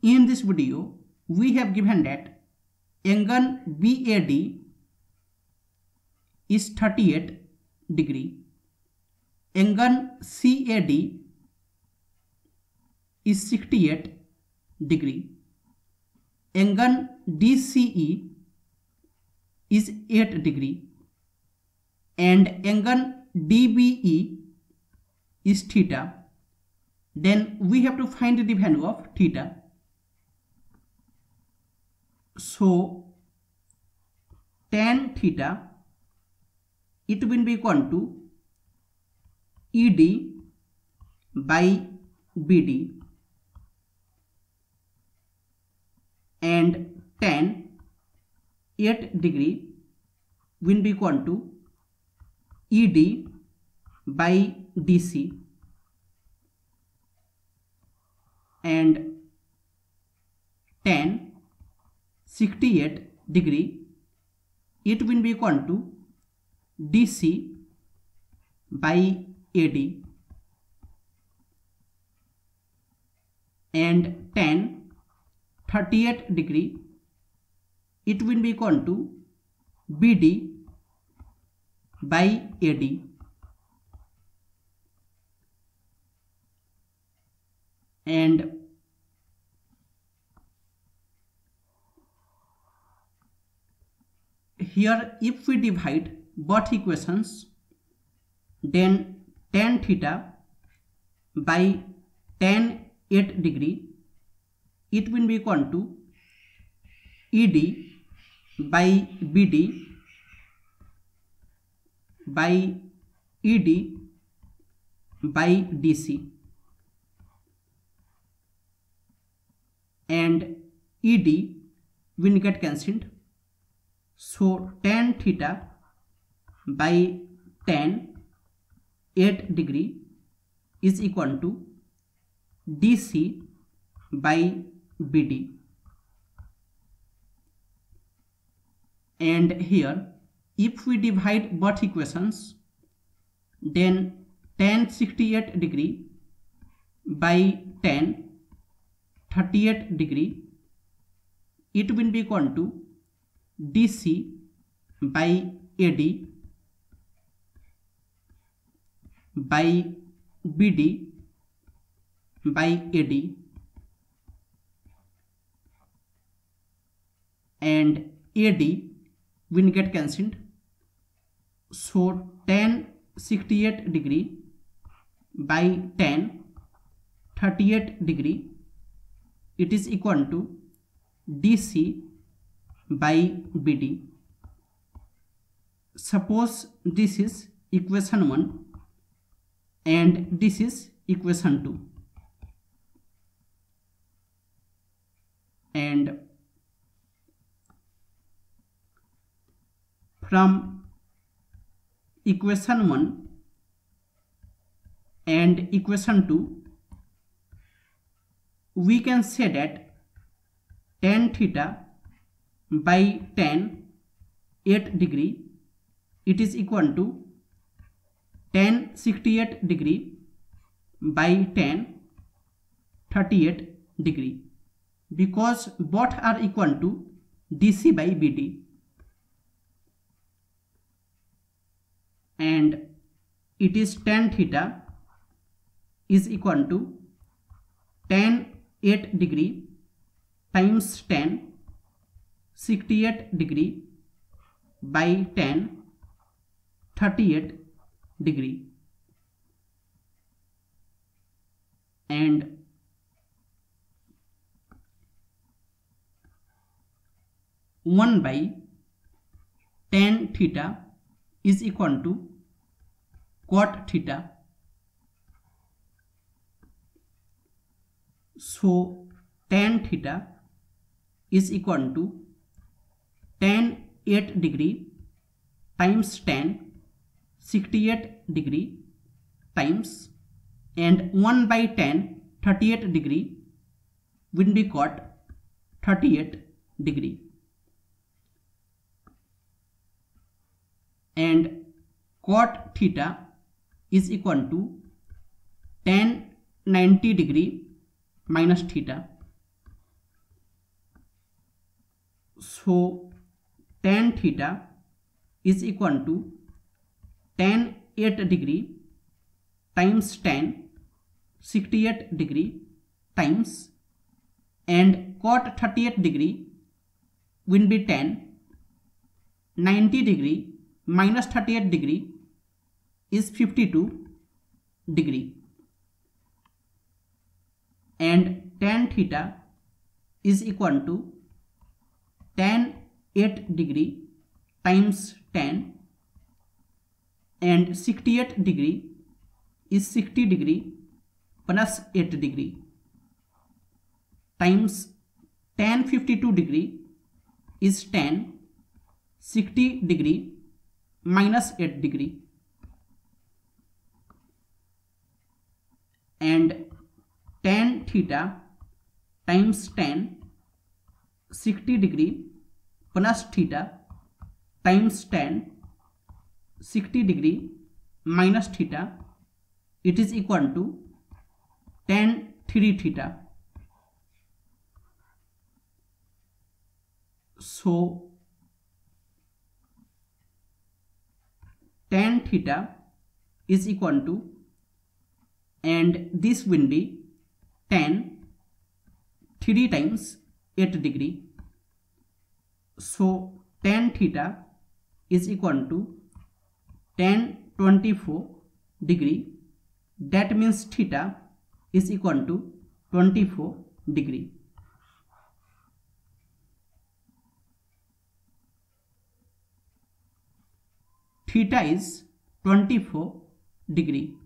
In this video, we have given that angle BAD is 38 degree, angle CAD is 68 degree, angle DCE is 8 degree, and angle DBE is theta. Then we have to find the value of theta. So tan theta, it will be equal to ED by BD, and tan 8 degree will be equal to ED by DC, and tan 68 degree, it will be equal to DC by AD, and tan 38 degree, it will be equal to BD by AD, and here if we divide both equations, then tan theta by tan 8 degree, it will be equal to ED by BD by ED by DC, and ED will get cancelled. So tan theta by tan 8 degree is equal to DC by BD, and here if we divide both equations, then tan 68 degree by tan 38 degree, it will be equal to DC by AD by BD by AD, and AD will get cancelled. So tan 68 degree by tan 38 degree, it is equal to DC by BD. Suppose this is equation 1 and this is equation 2, and from equation 1 and equation 2, we can say that tan theta by tan 8 degree, it is equal to tan 68 degree by tan 38 degree, because both are equal to DC by BD, and it is tan theta is equal to tan 8 degree times tan 68 degree by tan 38 degree, and one by tan theta is equal to cot theta. So tan theta is equal to tan 8 degree times tan 68 degree times, and 1 by tan 38 degree will be cot 38 degree, and cot theta is equal to tan 90 degree minus theta, So tan theta is equal to tan 8 degree times tan 68 degree times, and cot 38 degree will be tan 90 degree minus 38 degree is 52 degree, and tan theta is equal to tan 8 degree times tan, and 68 degree is 60 degree plus 8 degree times tan 52 degree is tan 60 degree minus 8 degree, and tan theta times tan 60 degree plus theta times tan 60 degree minus theta, it is equal to tan 3 theta. So tan theta is equal to, and this will be tan 3 times 8 degree. So tan theta is equal to tan 24 degree, that means theta is equal to 24 degree. Theta is 24 degree.